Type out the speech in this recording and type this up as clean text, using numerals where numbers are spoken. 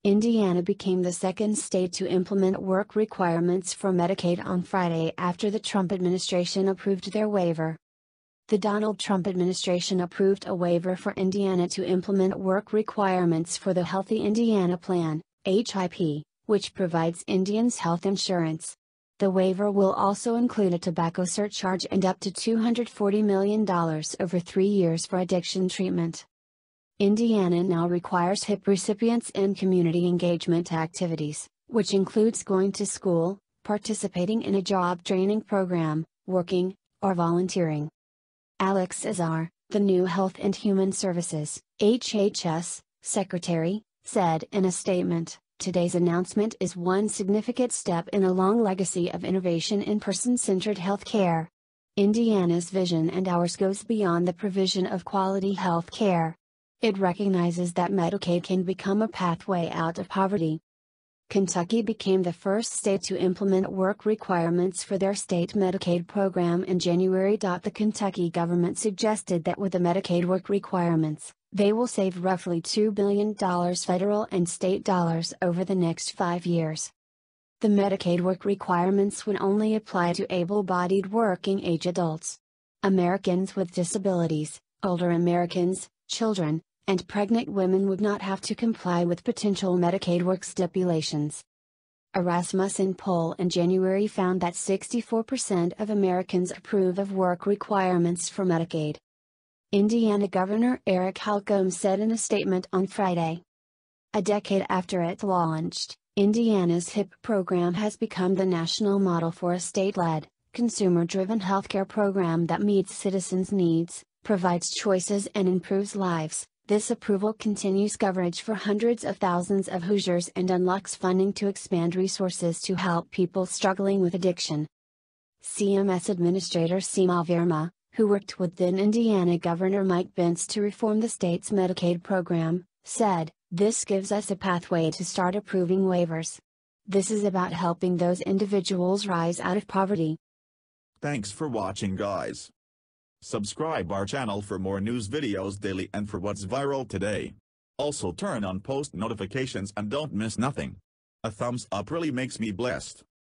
Indiana became the second state to implement work requirements for Medicaid on Friday after the Trump administration approved their waiver. The Donald Trump administration approved a waiver for Indiana to implement work requirements for the Healthy Indiana Plan, HIP, which provides Indians health insurance. The waiver will also include a tobacco surcharge and up to $240 million over 3 years for addiction treatment. Indiana now requires HIP recipients in community engagement activities, which includes going to school, participating in a job training program, working, or volunteering. Alex Azar, the new Health and Human Services (HHS) Secretary, said in a statement, "Today's announcement is one significant step in a long legacy of innovation in person-centered health care. Indiana's vision and ours goes beyond the provision of quality health care. It recognizes that Medicaid can become a pathway out of poverty." Kentucky became the first state to implement work requirements for their state Medicaid program in January. The Kentucky government suggested that with the Medicaid work requirements, they will save roughly $2 billion federal and state dollars over the next 5 years. The Medicaid work requirements would only apply to able-bodied working-age adults. Americans with disabilities, older Americans, children, and pregnant women would not have to comply with potential Medicaid work stipulations. A Rasmussen poll in January found that 64% of Americans approve of work requirements for Medicaid. Indiana Governor Eric Holcomb said in a statement on Friday. A decade after it launched, Indiana's HIP program has become the national model for a state-led, consumer-driven healthcare program that meets citizens' needs, provides choices and improves lives. This approval continues coverage for hundreds of thousands of Hoosiers and unlocks funding to expand resources to help people struggling with addiction. CMS Administrator Seema Verma, who worked with then Indiana Governor Mike Pence to reform the state's Medicaid program, said, "This gives us a pathway to start approving waivers. This is about helping those individuals rise out of poverty." Thanks for watching, guys. Subscribe our channel for more news videos daily and for what's viral today. Also turn on post notifications and don't miss nothing. A thumbs up really makes me blessed.